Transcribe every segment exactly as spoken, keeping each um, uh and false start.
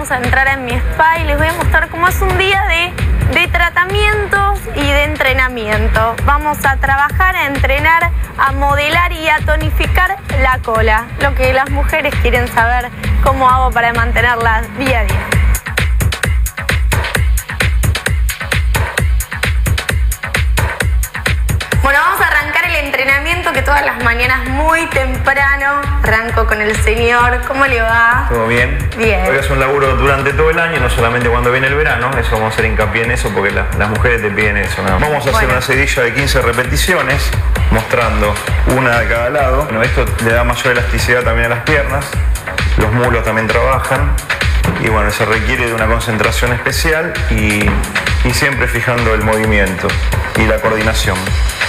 vamos a entrar en mi spa y les voy a mostrar cómo es un día de, de tratamientos y de entrenamiento. Vamos a trabajar, a entrenar, a modelar y a tonificar la cola. Lo que las mujeres quieren saber, cómo hago para mantenerla día a día. Bueno, vamos a arrancar el entrenamiento que todas las mañanas muy temprano arranco con el señor. ¿Cómo le va? ¿Todo bien? Bien. Hoy es un laburo durante todo el año, no solamente cuando viene el verano. Eso vamos a hacer hincapié en eso porque la, las mujeres te piden eso, ¿no? Vamos a hacer Bueno. una sedilla de quince repeticiones, mostrando una de cada lado. Bueno, esto le da mayor elasticidad también a las piernas. Los muslos también trabajan. Y bueno, se requiere de una concentración especial y, y siempre fijando el movimiento y la coordinación.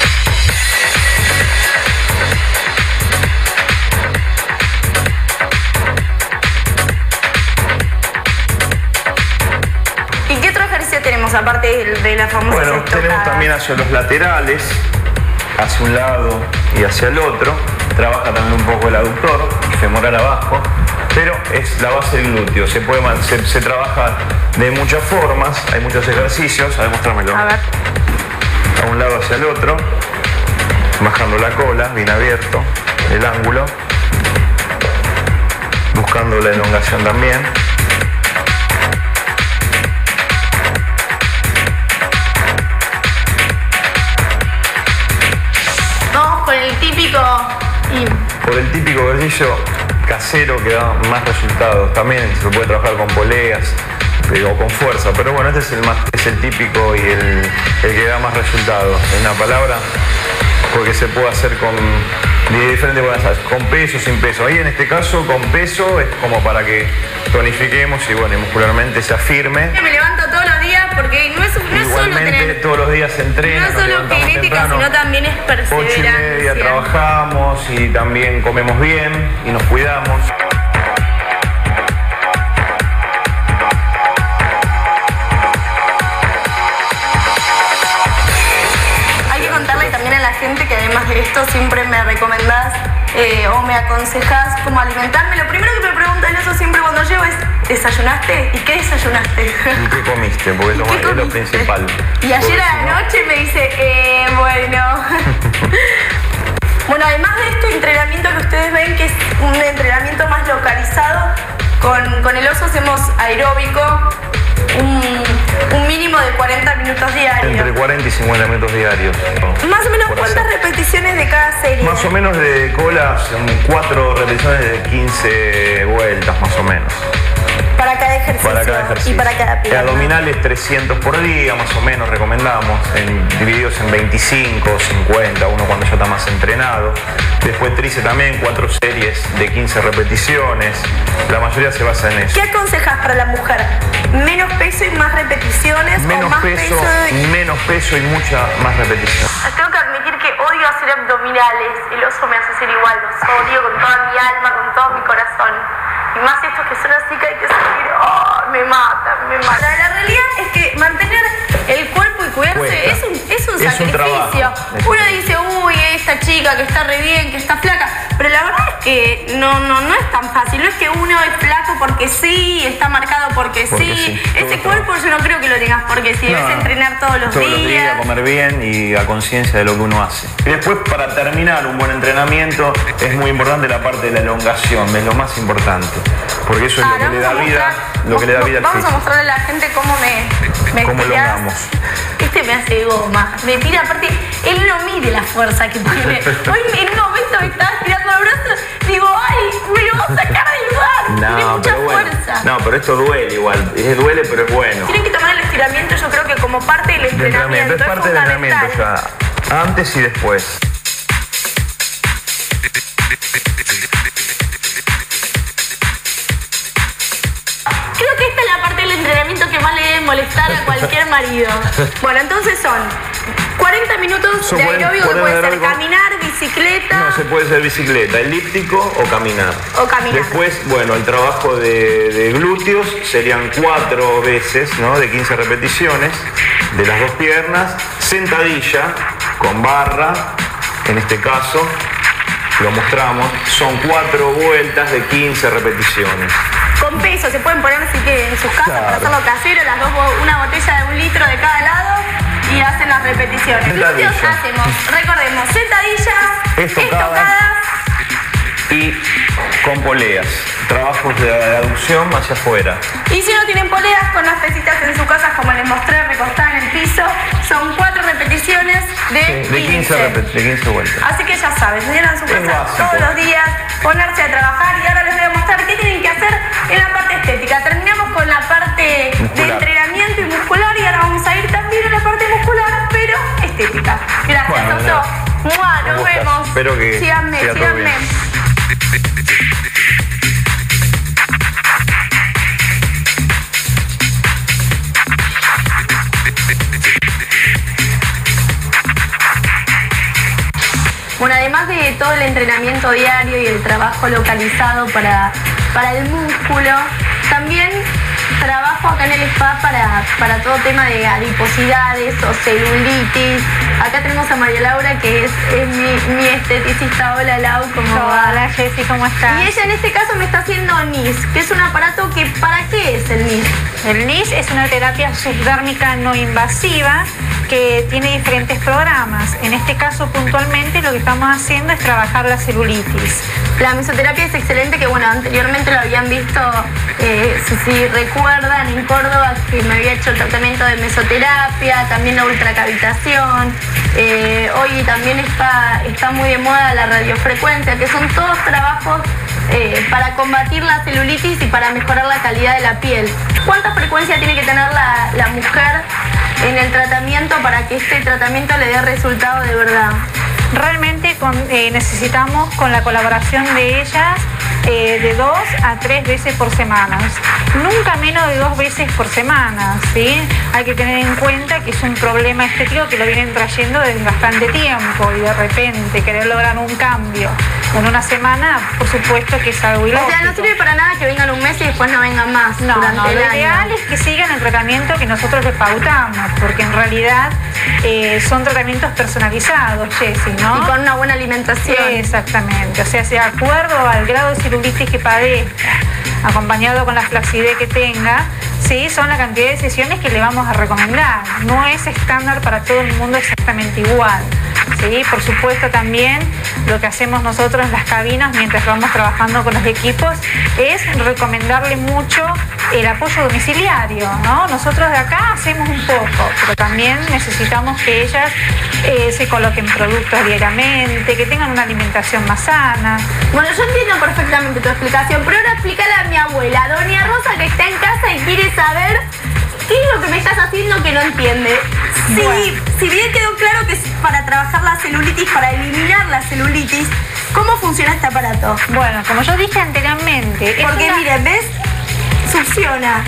Tenemos aparte de, de la famosa Bueno, estocada. tenemos también hacia los laterales, hacia un lado y hacia el otro. Trabaja también un poco el aductor, femoral abajo, pero es la base del glúteo. Se, puede, se, se trabaja de muchas formas, hay muchos ejercicios. A ver, mostrármelo. A ver. A un lado hacia el otro, bajando la cola, bien abierto, el ángulo, buscando la elongación también. Por el típico y... Por el típico ejercicio casero que da más resultados. También se puede trabajar con poleas o con fuerza, pero bueno, este es el más, es el típico y el, el que da más resultados. En una palabra, porque se puede hacer con de diferentes cosas, con peso, sin peso. Ahí en este caso con peso es como para que tonifiquemos y bueno, y muscularmente se afirme. Me levanto todos los días porque no es, no es solo tener... todos los días se entrena. No es solo genética, sino también es perseverancia. Ocho y media trabajamos y también comemos bien y nos cuidamos. Hay que contarle también a la gente que además de esto siempre me recomendás eh, o me aconsejás cómo alimentarme. Lo primero que me preguntan eso siempre cuando llego es ¿desayunaste? ¿Y qué desayunaste? ¿Y qué comiste? Porque es lo, es lo principal. Y ayer a la noche me dice, eh, bueno. Bueno, además de este entrenamiento que ustedes ven, que es un entrenamiento más localizado, con, con el oso hacemos aeróbico, un, un mínimo de cuarenta minutos diarios. Entre cuarenta y cincuenta minutos diarios. Más o menos, ¿cuántas hacer. repeticiones de cada serie? Más o menos de cola, son cuatro repeticiones de quince vueltas, más o menos. Para cada ejercicio. Para cada ejercicio. Y para cada pierna. Abdominales trescientos por día, más o menos, recomendamos, en, divididos en veinticinco, cincuenta, uno cuando ya está más entrenado. Después tríceps también, cuatro series de quince repeticiones. La mayoría se basa en eso. ¿Qué aconsejas para la mujer? ¿Menos peso y más repeticiones? Menos o más peso, peso y... menos peso y mucha más repetición. Tengo que admitir que odio hacer abdominales. El oso me hace hacer igual. Los odio con toda mi alma, con todo mi corazón. Y más estos que son así que hay que seguir. Oh, me matan, me matan. La, la realidad es que mantener el cuerpo y cuidarse Cuesta. es un, es un Es un sacrificio. trabajo. Uno dice, uy, esta chica que está re bien, que está flaca. Pero la verdad es que no, no, no es tan fácil. No es que uno es flaco porque sí, está marcado porque, Porque sí. sí, Ese todo cuerpo yo no creo que lo tengas porque sí. No, Debes entrenar todos los todos días. los días, comer bien y a conciencia de lo que uno hace. Y después, para terminar un buen entrenamiento, es muy importante la parte de la elongación, es lo más importante. Porque eso es Ah, lo que le da vamos a vida, mostrar- lo que le da vida al Vamos a físico. mostrarle a la gente cómo me, me Cómo tirás. elongamos. Este me hace goma. Me tira, aparte, él no mide la fuerza que tiene. Hoy en un momento me estaba tirando el brazo, digo, ay, me lo va a sacar del lugar. Tiene mucha pero bueno. fuerza. No, pero esto duele igual. Es, duele, pero es bueno. Tienen que tomar el estiramiento, yo creo que como parte del De entrenamiento. entrenamiento, es parte del entrenamiento fundamental. ya. Antes y después. Creo que esta es la parte del entrenamiento que más le debe molestar a cualquier marido. Bueno, entonces son cuarenta minutos Son de cuarenta aeróbico que puede ser aeróbico. caminar, bicicleta. No, se puede hacer bicicleta, elíptico o caminar. O caminar. Después, bueno, el trabajo de, de glúteos serían cuatro veces, ¿no? De quince repeticiones, de las dos piernas, sentadilla con barra, en este caso, lo mostramos, son cuatro vueltas de quince repeticiones. Con peso, se pueden poner así que en sus casas Claro. para hacerlo casero, las dos, una botella de un litro de cada lado y hacen las repeticiones. Sentadilla. Glúteos hacemos, recordemos, sentadillas, Estocadas. estocadas. Y con poleas, trabajos de aducción hacia afuera. Y si no tienen poleas, con las pesitas en su casa, como les mostré, recostada en el piso, son cuatro repeticiones de, Sí, de quince, repet- de quince vueltas. Así que ya saben, vienen a su Es casa básico. todos los días, ponerse a trabajar y ahora les voy a mostrar qué tienen que hacer en la parte estética. Terminamos con la parte Muscular. de entrenamiento y muscular y ahora vamos a ir también a la parte muscular, pero estética. Gracias, Bueno, Oso. nada. Mua, Un Nos gustazo. vemos. Espero que síganme, siga todo síganme. bien. Bueno, además de todo el entrenamiento diario y el trabajo localizado para, para el músculo, también trabajo acá en el spa para, para todo tema de adiposidades o celulitis. Acá tenemos a María Laura, que es, es mi, mi esteticista. Hola, Lau, ¿cómo va? Hola, Jessy, ¿cómo estás? Y ella en este caso me está haciendo N I S, que es un aparato que, ¿para qué es el N I S? El N I S es una terapia subdérmica no invasiva que tiene diferentes programas. En este caso, puntualmente, lo que estamos haciendo es trabajar la celulitis. La mesoterapia es excelente, que bueno, anteriormente lo habían visto, eh, si, si recuerdan, en Córdoba, que me había hecho el tratamiento de mesoterapia, también la ultracavitación. Eh, hoy también está, está muy de moda la radiofrecuencia, que son todos trabajos eh, para combatir la celulitis y para mejorar la calidad de la piel. ¿Cuánta frecuencia tiene que tener la, la mujer en el tratamiento para que este tratamiento le dé resultado de verdad? Realmente con, eh, necesitamos con la colaboración de ellas eh, de dos a tres veces por semana. Nunca menos de dos veces por semana, ¿sí? Hay que tener en cuenta que es un problema estético que lo vienen trayendo desde bastante tiempo y de repente querer lograr un cambio en una semana, por supuesto que es algo O ilógico. sea, no sirve para nada que vengan un mes y después no vengan más No, durante no, el lo año. ideal es que sigan el tratamiento que nosotros les pautamos, porque en realidad eh, son tratamientos personalizados, Jessy, ¿no? Y con una buena alimentación. Exactamente, o sea, de acuerdo al grado de celulitis que padezca, acompañado con la flacidez que tenga, sí, son la cantidad de sesiones que le vamos a recomendar. No es estándar para todo el mundo exactamente igual. Sí, por supuesto también lo que hacemos nosotros en las cabinas mientras vamos trabajando con los equipos es recomendarle mucho el apoyo domiciliario, ¿no? Nosotros de acá hacemos un poco, pero también necesitamos que ellas eh, se coloquen productos diariamente, que tengan una alimentación más sana. Bueno, yo entiendo perfectamente tu explicación, pero ahora explícale a mi abuela, doña Rosa, que está en casa y quiere saber qué es lo que me estás haciendo que no entiende. Sí, Bueno. si bien quedó claro que es para trabajar la celulitis, para eliminar la celulitis, ¿cómo funciona este aparato? Bueno, como yo dije anteriormente, es Porque una- miren, ¿ves? Succiona.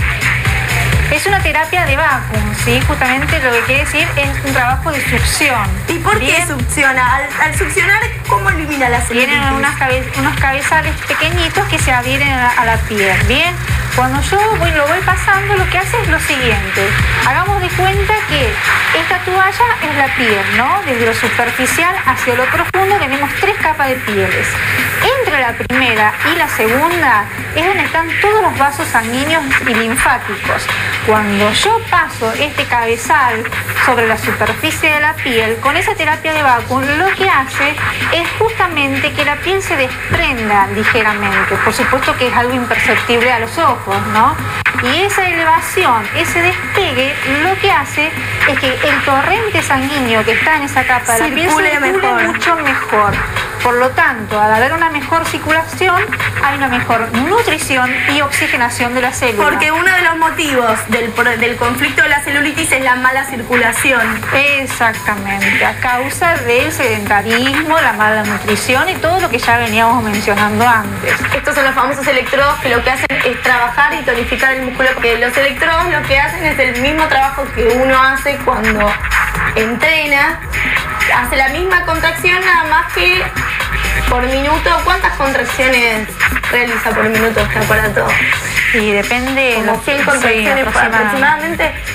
Es una terapia de vacuum, ¿sí? Justamente lo que quiere decir es un trabajo de succión. ¿Y por qué Bien. succiona? Al, al succionar, ¿cómo elimina la celulitis? Tienen unas cabe- unos cabezales pequeñitos que se adhieren a, a la piel, ¿bien? Cuando yo voy, lo voy pasando, lo que hace es lo siguiente. Hagamos de cuenta que esta toalla es la piel, ¿no? Desde lo superficial hacia lo profundo tenemos tres capas de pieles. Entre la primera y la segunda es donde están todos los vasos sanguíneos y linfáticos. Cuando yo paso este cabezal sobre la superficie de la piel, con esa terapia de vacuum, lo que hace es justamente que la piel se desprenda ligeramente. Por supuesto que es algo imperceptible a los ojos, ¿no? Y esa elevación, ese despegue, lo que hace es que el torrente sanguíneo que está en esa capa de la piel Circule circule mejor. mucho mejor. Por lo tanto, al haber una mejor circulación, hay una mejor nutrición y oxigenación de la célula. Porque uno de los motivos del, pro- del conflicto de la celulitis es la mala circulación. Exactamente, a causa del sedentarismo, la mala nutrición y todo lo que ya veníamos mencionando antes. Estos son los famosos electrodos que lo que hacen es trabajar y tonificar el músculo, porque los electrodos lo que hacen es el mismo trabajo que uno hace cuando entrena, hace la misma contracción nada más que por minuto. ¿Cuántas contracciones realiza por minuto este aparato? Y depende... Como lo- cien sí, contracciones, aproximadamente. aproximadamente cien contracciones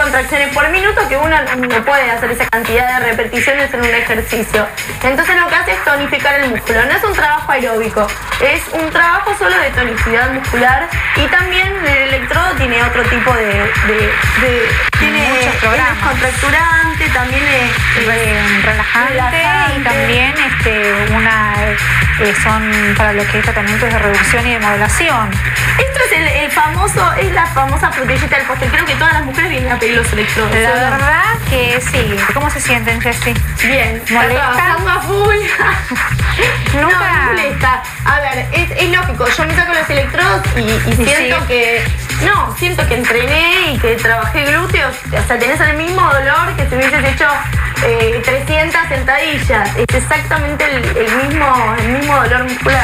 contracciones por minuto, que uno no puede hacer esa cantidad de repeticiones en un ejercicio. Entonces lo que hace es tonificar el músculo. No es un trabajo aeróbico, es un trabajo solo de tonicidad muscular, y también el electrodo tiene otro tipo de... de, de tiene muchos programas. Es contracturante, también es, Re- relajante, relajante. y también este, una eh, son para lo que es tratamientos de reducción y de modelación. Esto es el, el famoso, es la famosa frutillita del postre. Creo que todas las mujeres vienen a pedir los electrodos. La ¿verdad? verdad que sí. ¿Cómo se sienten, Jessy? Bien, ¿Molesta? está trabajando a full. No, Nunca. no molesta. A ver, es, es lógico, yo me saco los electrodos y, y siento sí. que... No, siento que entrené y que trabajé glúteos. O sea, tenés el mismo dolor que si hubieses hecho eh, trescientas sentadillas. Es exactamente el, el, mismo, el mismo dolor muscular.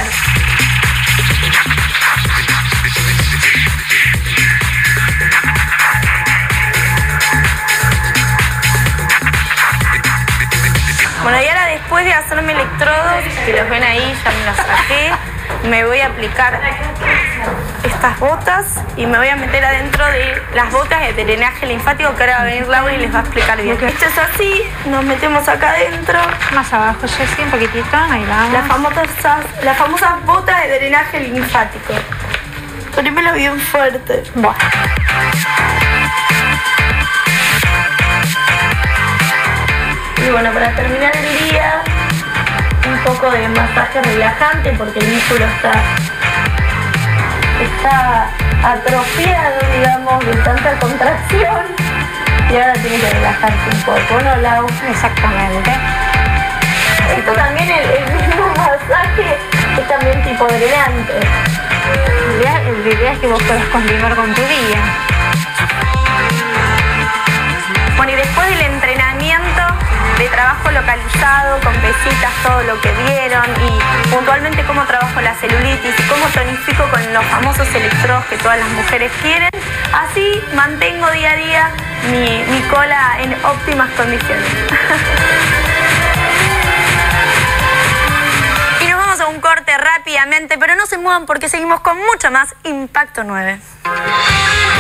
Bueno, y ahora después de hacerme electrodos, que los ven ahí, ya me los saqué, me voy a aplicar estas botas y me voy a meter adentro de las botas de drenaje linfático, que ahora va a venir Laura y les va a explicar bien. Esto es así, nos metemos acá adentro. Más abajo, Jessy, un poquitito, ahí vamos. Las famosas, las famosas botas de drenaje linfático. Ponémelo bien fuerte. Bueno. Y bueno, para terminar el día, un poco de masaje relajante porque el músculo está, está atrofiado, digamos, de tanta contracción. Y ahora tiene que relajarse un poco, ¿no, Lau? Exactamente. Esto también, el, el mismo masaje, es también tipo drenante. La idea, la idea es que vos puedas continuar con tu día. Bueno, y después del entrenamiento de trabajo localizado, con pesitas, todo lo que vieron, y puntualmente cómo trabajo la celulitis y cómo tonifico con los famosos electrodos que todas las mujeres quieren, así mantengo día a día mi, mi cola en óptimas condiciones. Y nos vamos a un corte rápidamente, pero no se muevan porque seguimos con mucho más Impacto nueve.